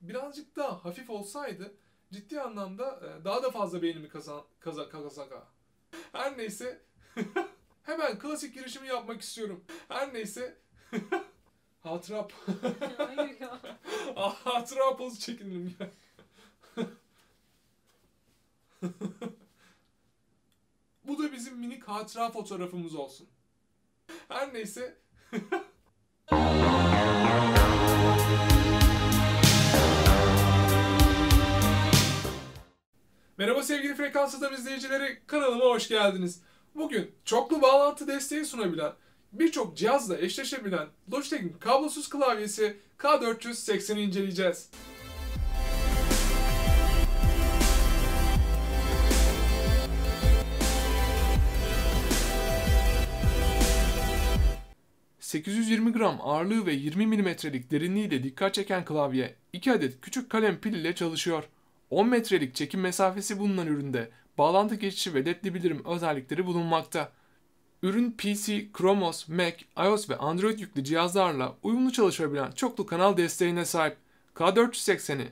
birazcık daha hafif olsaydı ciddi anlamda daha da fazla beğenimi kazanacak. Her neyse hemen klasik girişimi yapmak istiyorum. Her neyse hatıra Hayır ya. hatıra pozu çekinelim ya. Bu da bizim minik hatıra fotoğrafımız olsun. Her neyse. Merhaba sevgili Frekans Adam izleyicileri, kanalıma hoş geldiniz. Bugün çoklu bağlantı desteği sunabilen, birçok cihazla eşleşebilen Logitech'in kablosuz klavyesi K480'i inceleyeceğiz. ...820 gram ağırlığı ve 20 milimetrelik derinliğiyle dikkat çeken klavye 2 adet küçük kalem pil ile çalışıyor. 10 metrelik çekim mesafesi bulunan üründe bağlantı geçişi ve ledli bildirim özellikleri bulunmakta. Ürün PC, Chromos, Mac, iOS ve Android yüklü cihazlarla uyumlu çalışabilen çoklu kanal desteğine sahip. K480'i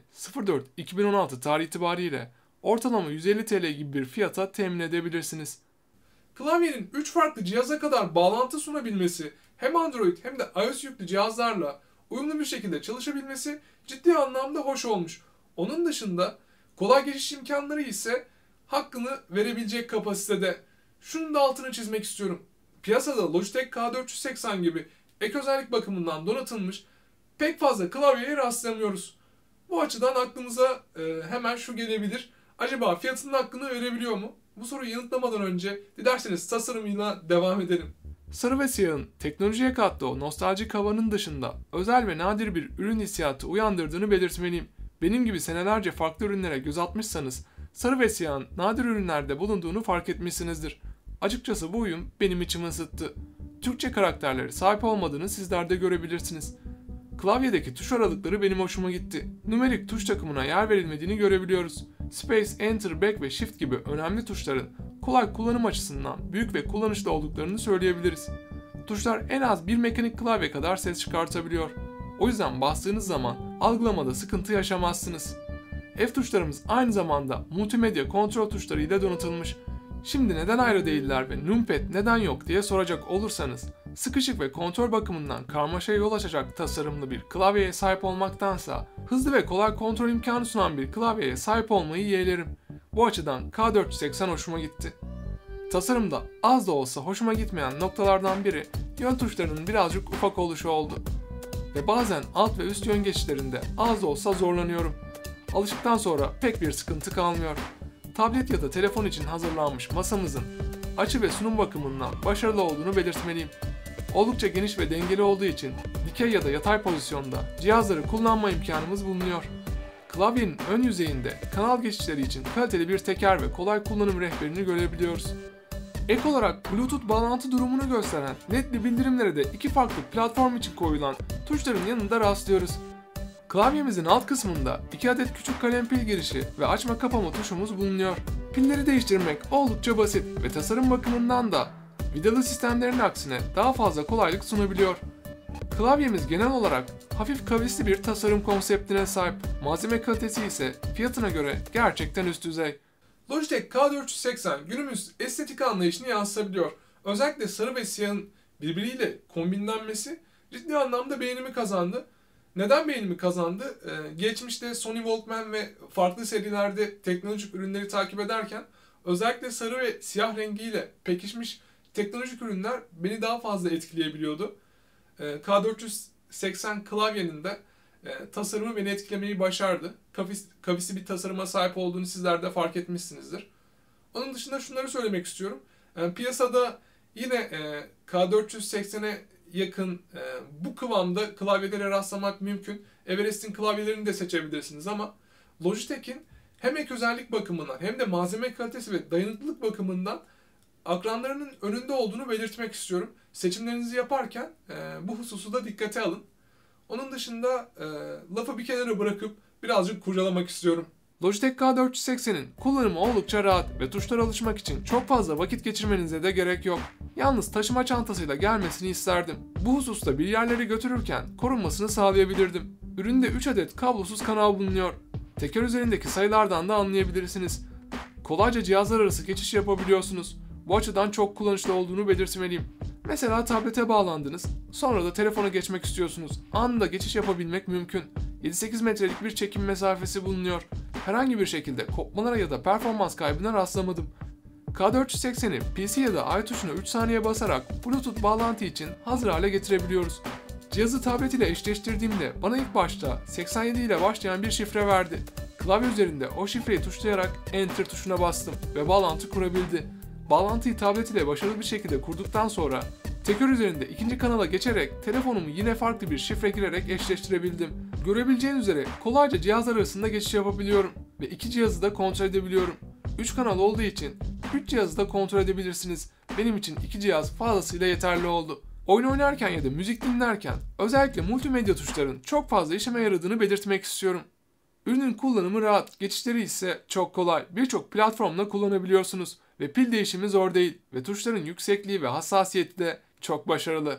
04-2016 tarih itibariyle ortalama 150 TL gibi bir fiyata temin edebilirsiniz. Klavyenin 3 farklı cihaza kadar bağlantı sunabilmesi, hem Android hem de iOS yüklü cihazlarla uyumlu bir şekilde çalışabilmesi ciddi anlamda hoş olmuş. Onun dışında kolay geçiş imkanları ise hakkını verebilecek kapasitede. Şunun da altını çizmek istiyorum. Piyasada Logitech K480 gibi ek özellik bakımından donatılmış pek fazla klavyeye rastlamıyoruz. Bu açıdan aklımıza hemen şu gelebilir. Acaba fiyatının hakkını verebiliyor mu? Bu soruyu yanıtlamadan önce dilerseniz tasarımıyla devam edelim. Sarı ve siyahın teknolojiye kattığı o nostaljik havanın dışında özel ve nadir bir ürün hissiyatı uyandırdığını belirtmeliyim. Benim gibi senelerce farklı ürünlere göz atmışsanız sarı ve siyahın nadir ürünlerde bulunduğunu fark etmişsinizdir. Açıkçası bu uyum benim içimi ısıttı. Türkçe karakterleri sahip olmadığını sizler de görebilirsiniz. Klavyedeki tuş aralıkları benim hoşuma gitti. Numerik tuş takımına yer verilmediğini görebiliyoruz. Space, Enter, Back ve Shift gibi önemli tuşların kolay kullanım açısından büyük ve kullanışlı olduklarını söyleyebiliriz. Tuşlar en az bir mekanik klavye kadar ses çıkartabiliyor. O yüzden bastığınız zaman algılamada sıkıntı yaşamazsınız. F tuşlarımız aynı zamanda multimedya kontrol tuşları ile donatılmış. Şimdi neden ayrı değiller ve numpad neden yok diye soracak olursanız, sıkışık ve kontrol bakımından karmaşaya yol açacak tasarımlı bir klavyeye sahip olmaktansa hızlı ve kolay kontrol imkanı sunan bir klavyeye sahip olmayı yeğlerim. Bu açıdan K480 hoşuma gitti. Tasarımda az da olsa hoşuma gitmeyen noktalardan biri yön tuşlarının birazcık ufak oluşu oldu. Ve bazen alt ve üst yön geçişlerinde az da olsa zorlanıyorum. Alıştıktan sonra pek bir sıkıntı kalmıyor. Tablet ya da telefon için hazırlanmış masamızın açı ve sunum bakımından başarılı olduğunu belirtmeliyim. Oldukça geniş ve dengeli olduğu için dikey ya da yatay pozisyonda cihazları kullanma imkanımız bulunuyor. Klavyenin ön yüzeyinde kanal geçişleri için kaliteli bir teker ve kolay kullanım rehberini görebiliyoruz. Ek olarak Bluetooth bağlantı durumunu gösteren ledli bildirimlere de iki farklı platform için koyulan tuşların yanında rastlıyoruz. Klavyemizin alt kısmında 2 adet küçük kalem pil girişi ve açma kapama tuşumuz bulunuyor. Pilleri değiştirmek oldukça basit ve tasarım bakımından da vidalı sistemlerin aksine daha fazla kolaylık sunabiliyor. Klavyemiz genel olarak hafif kavisli bir tasarım konseptine sahip, malzeme kalitesi ise fiyatına göre gerçekten üst düzey. Logitech K480 günümüz estetik anlayışını yansıtabiliyor. Özellikle sarı ve siyahın birbiriyle kombinlenmesi ciddi anlamda beğenimi kazandı. Neden beğenimi kazandı? Geçmişte Sony Walkman ve farklı serilerde teknolojik ürünleri takip ederken özellikle sarı ve siyah rengiyle pekişmiş teknolojik ürünler beni daha fazla etkileyebiliyordu. K480 klavyenin de tasarımı beni etkilemeyi başardı. Kavisli bir tasarıma sahip olduğunu sizler de fark etmişsinizdir. Onun dışında şunları söylemek istiyorum. Piyasada yine K480'e yakın bu kıvamda klavyelere rastlamak mümkün. Everest'in klavyelerini de seçebilirsiniz ama Logitech'in hem ek özellik bakımından hem de malzeme kalitesi ve dayanıklılık bakımından akranlarının önünde olduğunu belirtmek istiyorum. Seçimlerinizi yaparken bu hususu da dikkate alın. Onun dışında lafı bir kenara bırakıp birazcık kurcalamak istiyorum. Logitech K480'in kullanımı oldukça rahat ve tuşlara alışmak için çok fazla vakit geçirmenize de gerek yok. Yalnız taşıma çantasıyla gelmesini isterdim. Bu hususta bir yerlere götürürken korunmasını sağlayabilirdim. Üründe 3 adet kablosuz kanal bulunuyor. Teker üzerindeki sayılardan da anlayabilirsiniz. Kolayca cihazlar arası geçiş yapabiliyorsunuz. Bu açıdan çok kullanışlı olduğunu belirtmeliyim. Mesela tablete bağlandınız, sonra da telefona geçmek istiyorsunuz. Anında geçiş yapabilmek mümkün. 7-8 metrelik bir çekim mesafesi bulunuyor. Herhangi bir şekilde kopmalara ya da performans kaybına rastlamadım. K480'i PC ya da I tuşuna 3 saniye basarak Bluetooth bağlantı için hazır hale getirebiliyoruz. Cihazı tablet ile eşleştirdiğimde bana ilk başta 87 ile başlayan bir şifre verdi. Klavye üzerinde o şifreyi tuşlayarak Enter tuşuna bastım ve bağlantı kurabildi. Bağlantıyı tablet ile başarılı bir şekilde kurduktan sonra teker üzerinde ikinci kanala geçerek telefonumu yine farklı bir şifre girerek eşleştirebildim. Görebileceğiniz üzere kolayca cihazlar arasında geçiş yapabiliyorum ve iki cihazı da kontrol edebiliyorum. 3 kanal olduğu için 3 cihazı da kontrol edebilirsiniz. Benim için 2 cihaz fazlasıyla yeterli oldu. Oyun oynarken ya da müzik dinlerken özellikle multimedya tuşların çok fazla işime yaradığını belirtmek istiyorum. Ürünün kullanımı rahat, geçişleri ise çok kolay. Birçok platformla kullanabiliyorsunuz ve pil değişimi zor değil ve tuşların yüksekliği ve hassasiyeti de çok başarılı.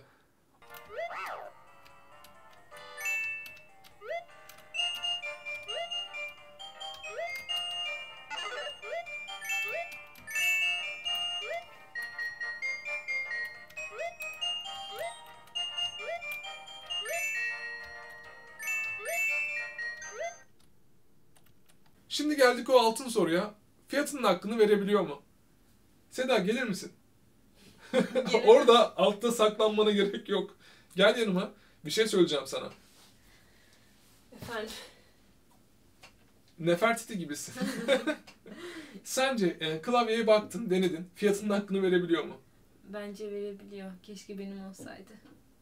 Şimdi geldik o altın soruya. Fiyatının hakkını verebiliyor mu? Seda gelir misin? Orada altta saklanmana gerek yok. Gel yanıma. Bir şey söyleyeceğim sana. Efendim? Nefertiti gibisin. Sence klavyeye baktın, denedin. Fiyatının hakkını verebiliyor mu? Bence verebiliyor. Keşke benim olsaydı.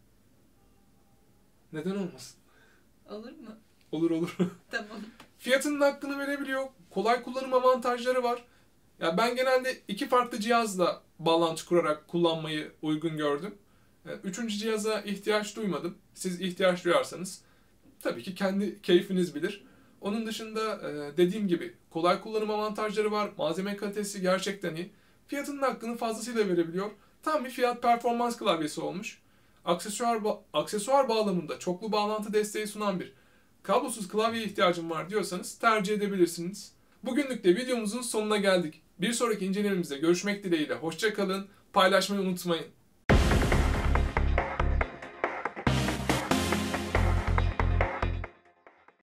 Neden olmasın? Olur mu? Olur olur. Tamam. Fiyatının hakkını verebiliyor. Kolay kullanım avantajları var. Ya ben genelde 2 farklı cihazla bağlantı kurarak kullanmayı uygun gördüm. Üçüncü cihaza ihtiyaç duymadım. Siz ihtiyaç duyarsanız tabii ki kendi keyfiniz bilir. Onun dışında dediğim gibi kolay kullanım avantajları var. Malzeme kalitesi gerçekten iyi. Fiyatının hakkını fazlasıyla verebiliyor. Tam bir fiyat performans klavyesi olmuş. Aksesuar bağlamında çoklu bağlantı desteği sunan bir kablosuz klavyeye ihtiyacım var diyorsanız tercih edebilirsiniz. Bugünlük de videomuzun sonuna geldik. Bir sonraki incelememizde görüşmek dileğiyle. Hoşça kalın, paylaşmayı unutmayın.